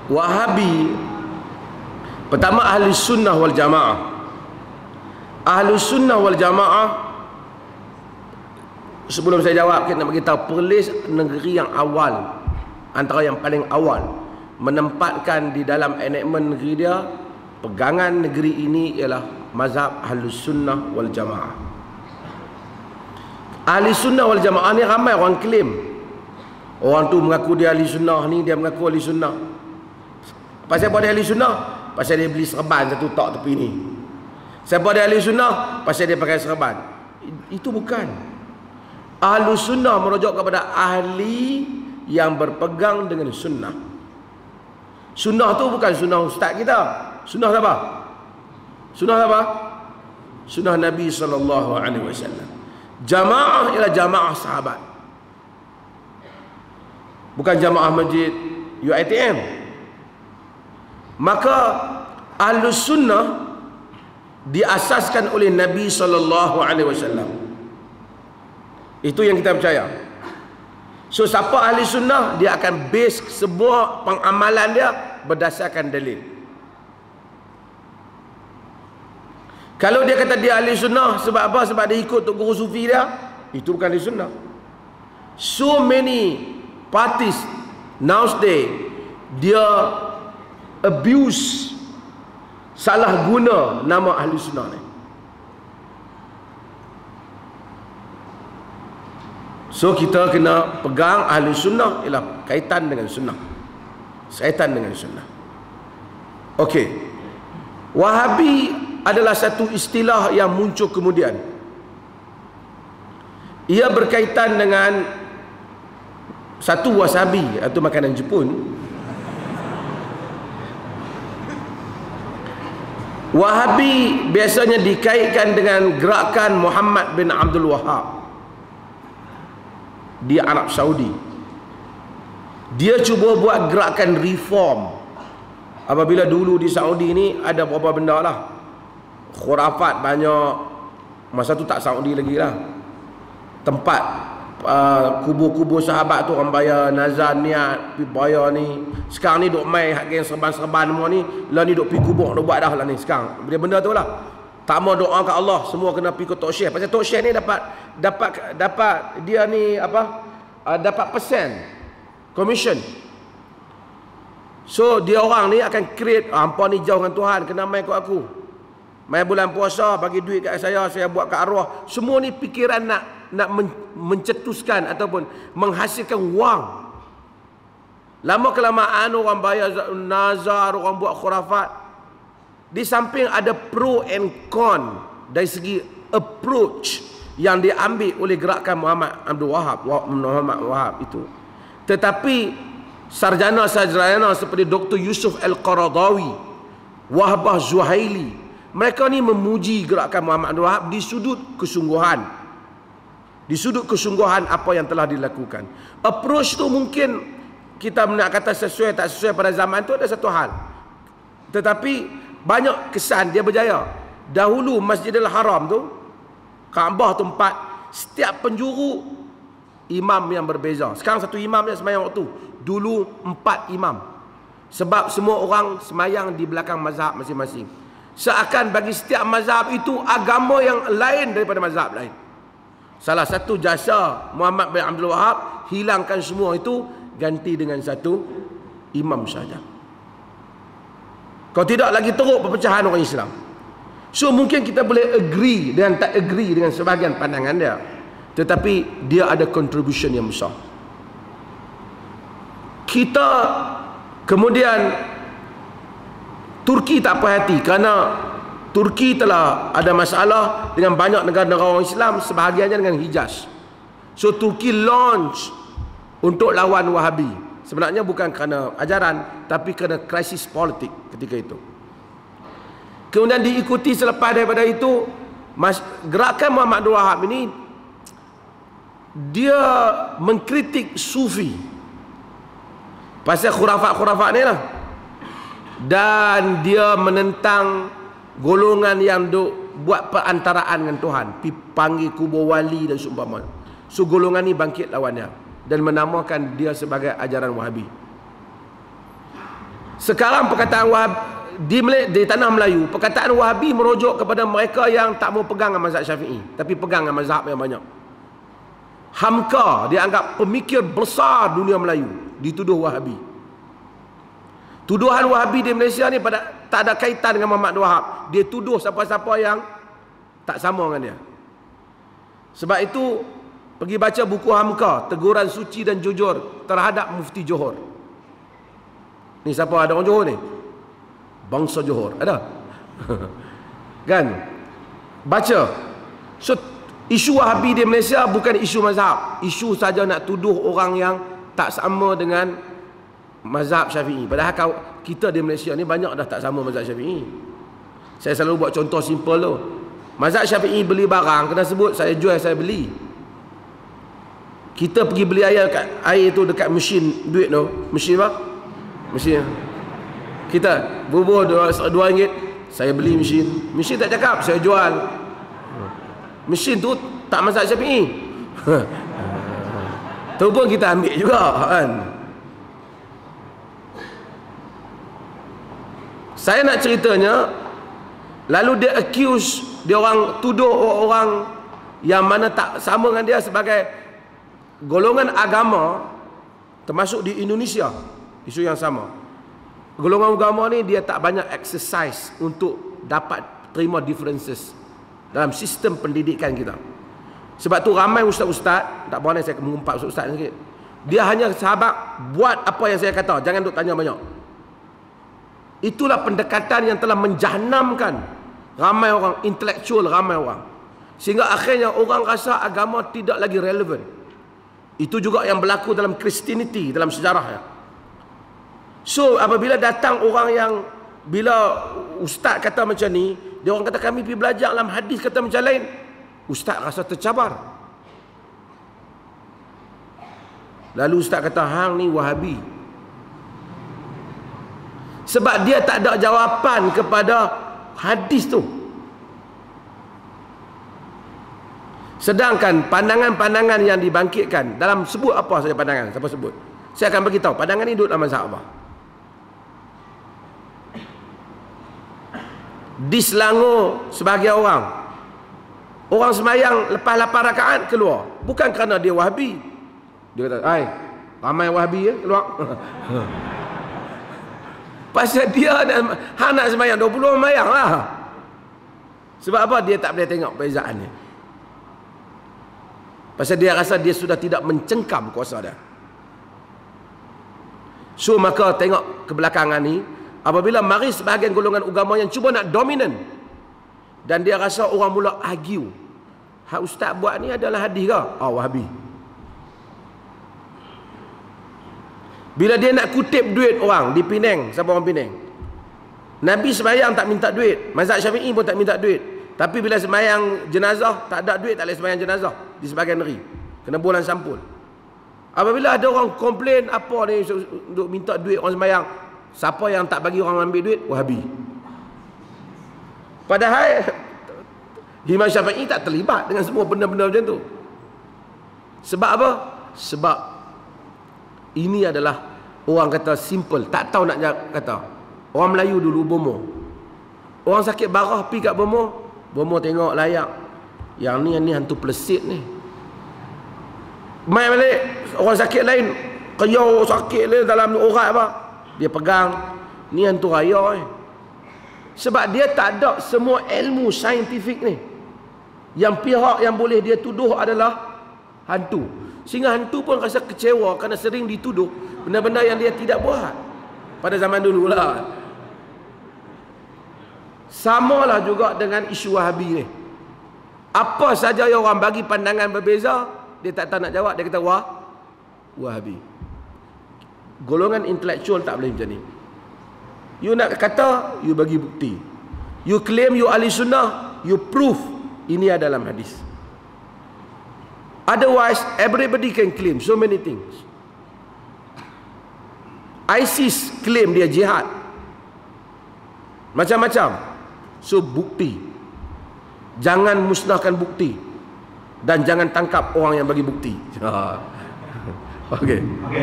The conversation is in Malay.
Wahabi, pertama ahli sunnah wal jamaah. Ahli sunnah wal jamaah, sebelum saya jawab, kita nak beritahu Perlis negeri yang awal, antara yang paling awal menempatkan di dalam enactment negeri dia, pegangan negeri ini ialah mazhab ahli sunnah wal jamaah. Ahli sunnah wal jamaah ni ramai orang klaim. Orang tu mengaku dia ahli sunnah, ni dia mengaku ahli sunnah. Pasal apa dia ahli sunnah? Pasal dia beli serban satu tok tepi ni. Siapa dia ahli sunnah? Pasal dia pakai serban. Itu bukan. Ahli sunnah merujuk kepada ahli yang berpegang dengan sunnah. Sunnah tu bukan sunnah ustaz kita. Sunnah siapa? Sunnah siapa? Sunnah Nabi SAW. Jamaah ialah jamaah sahabat, bukan jamaah masjid UiTM. Maka Ahlus Sunnah diasaskan oleh Nabi SAW. Itu yang kita percaya. So siapa ahli sunnah, dia akan base sebuah pengamalan dia berdasarkan dalil. Kalau dia kata dia ahli sunnah sebab apa? Sebab dia ikut tok guru sufi dia, itu bukan ahli sunnah. So many parties nowadays, dia abuse, salah guna nama ahli sunnah ni. So kita kena pegang ahli sunnah ialah kaitan dengan sunnah, kaitan dengan sunnah. Okey, Wahabi adalah satu istilah yang muncul kemudian. Ia berkaitan dengan satu wasabi atau makanan Jepun. Wahabi biasanya dikaitkan dengan gerakan Muhammad bin Abdul Wahab di Arab Saudi. Dia cuba buat gerakan reform. Apabila dulu di Saudi ni ada beberapa benda lah, khurafat banyak. Masa tu tak Saudi lagi lah. Tempat kubur-kubur sahabat tu orang bayar nazar niat, pergi bayar ni. Sekarang ni duk mai hak geng serban-serban semua ni, lah ni duk pergi kubur duk buat dah lah ni sekarang. Benda tu lah. Tak mau doa ke Allah, semua kena pergi ke Tok Syekh. Pasal Tok Syekh ni dapat dia ni apa? Dapat persen commission. So dia orang ni akan create, hampa ni jauh dengan Tuhan, kena mai ikut aku. Mai bulan puasa bagi duit kat saya buat kat arwah. Semua ni fikiran nak mencetuskan ataupun menghasilkan wang. Lama kelamaan orang bayar nazar, orang buat khurafat. Di samping ada pro and con dari segi approach yang diambil oleh gerakan Muhammad Wahab itu. Tetapi sarjana-sarjana seperti Dr. Yusuf Al-Qaradawi, Wahbah Zuhaili, mereka ni memuji gerakan Muhammad Wahab di sudut kesungguhan. Di sudut kesungguhan apa yang telah dilakukan. Approach tu mungkin kita nak kata sesuai tak sesuai pada zaman tu ada satu hal. Tetapi banyak kesan dia berjaya. Dahulu Masjidil Haram tu, Kaabah tempat setiap penjuru imam yang berbeza. Sekarang satu imam yang semayang waktu. Dulu 4 imam. Sebab semua orang semayang di belakang mazhab masing-masing. Seakan bagi setiap mazhab itu agama yang lain daripada mazhab lain. Salah satu jasa Muhammad bin Abdul Wahab, hilangkan semua itu, ganti dengan satu imam saja. Kalau tidak lagi teruk perpecahan orang Islam. So mungkin kita boleh agree dan tak agree dengan sebahagian pandangan dia, tetapi dia ada contribution yang besar. Kita kemudian Turki tak puas hati kerana Turki telah ada masalah dengan banyak negara-negara orang Islam, sebahagiannya dengan Hijaz. So Turki launch untuk lawan Wahabi. Sebenarnya bukan kerana ajaran, tapi kerana krisis politik ketika itu. Kemudian diikuti selepas daripada itu, gerakan Muhammad Abdul Wahab ini, dia mengkritik Sufi pasal khurafat-khurafat ni lah. Dan dia menentang golongan yang buat perantaraan dengan Tuhan, panggil kubur wali dan seumpama. So golongan ni bangkit lawan dia dan menamakan dia sebagai ajaran Wahabi. Sekarang perkataan Wahabi di tanah Melayu, perkataan Wahabi merujuk kepada mereka yang tak mau pegang dengan mazhab Syafi'i, tapi pegang dengan mazhab yang banyak. Hamka dianggap pemikir besar dunia Melayu, dituduh Wahabi. Tuduhan Wahabi di Malaysia ni tak ada kaitan dengan Muhammad Wahab. Dia tuduh siapa-siapa yang tak sama dengan dia. Sebab itu pergi baca buku Hamka, Teguran Suci dan Jujur terhadap Mufti Johor. Ni siapa ada orang Johor ni? Bangsa Johor ada. Kan? Baca. So isu Wahabi di Malaysia bukan isu mazhab. Isu saja nak tuduh orang yang tak sama dengan mazhab Syafi'i. Padahal kita di Malaysia ni banyak dah tak sama mazhab Syafi'i. Saya selalu buat contoh simple tu. Mazhab Syafi'i beli barang kena sebut saya jual, saya beli. Kita pergi beli air tu dekat mesin duit tu. Mesin apa? Mesin. Kita bubuh RM2, saya beli mesin. Mesin tak cakap, saya jual. Mesin tu tak mazhab Syafi'i. Tu pun kita ambil juga kan. Saya nak ceritanya, lalu dia accuse, dia orang tuduh orang yang mana tak sama dengan dia sebagai golongan agama, termasuk di Indonesia, isu yang sama. Golongan agama ni dia tak banyak exercise untuk dapat terima differences dalam sistem pendidikan kita. Sebab tu ramai ustaz-ustaz, tak boleh saya mengumpat ustaz sikit. Dia hanya sahabat buat apa yang saya kata, jangan duk tanya banyak. Itulah pendekatan yang telah menjahanamkan ramai orang, intelektual ramai orang. Sehingga akhirnya orang rasa agama tidak lagi relevan. Itu juga yang berlaku dalam Christianity, dalam sejarahnya. So apabila datang orang yang, bila ustaz kata macam ni, dia orang kata kami pergi belajar dalam hadis kata macam lain, ustaz rasa tercabar. Lalu ustaz kata hang ni Wahabi. Sebab dia tak ada jawapan kepada hadis tu. Sedangkan pandangan-pandangan yang dibangkitkan dalam, sebut apa saja pandangan, siapa sebut, saya akan beritahu pandangan ni duduk dalam mazhab apa. Di Selangor sebagai orang semayang lepas 8 rakaat keluar, bukan kerana dia Wahabi. Dia kata, "Hai, ramai Wahabi ya keluar." Pasal dia nak semayang 20 semayang lah. Sebab apa? Dia tak boleh tengok perbezaannya. Pasal dia rasa dia sudah tidak mencengkam kuasa dia. So maka tengok kebelakangan ni, apabila mari sebahagian golongan agama yang cuba nak dominan, dan dia rasa orang mula argue, hak ustaz buat ni adalah hadis ke? Wahabi. Bila dia nak kutip duit orang di Penang, siapa orang Penang? Nabi sembahyang tak minta duit, mazhab Syafi'i pun tak minta duit. Tapi bila sembahyang jenazah, tak ada duit, tak boleh sembahyang jenazah di sebahagian negeri. Kena bulan sampul. Apabila ada orang komplain, apa ni untuk minta duit orang sembahyang, siapa yang tak bagi orang ambil duit? Wahabi. Padahal Imam Syafi'i tak terlibat dengan semua benda-benda macam tu. Sebab apa? Sebab ini adalah orang kata simple, tak tahu nak kata. Orang Melayu dulu bomoh. Orang sakit barah pergi kat bomoh, bomoh tengok layak, yang ni hantu pelesit ni. Mai balik orang sakit lain, keyau sakit dia dalam urat apa, dia pegang, ni hantu raya Sebab dia tak ada semua ilmu saintifik ni. Yang pihak yang boleh dia tuduh adalah hantu. Sehingga hantu pun rasa kecewa kerana sering dituduh benda-benda yang dia tidak buat pada zaman dulu lah. Samalah juga dengan isu Wahabi ni. Apa saja yang orang bagi pandangan berbeza, dia tak tahu nak jawab, dia kata Wahabi. Golongan intelektual tak boleh macam ni. You nak kata, you bagi bukti. You claim you ahli sunnah, you prove ini adalah hadis. Otherwise, everybody can claim so many things. ISIS claim dia jihad, macam-macam. So bukti. Jangan musnahkan bukti, dan jangan tangkap orang yang bagi bukti. Okey.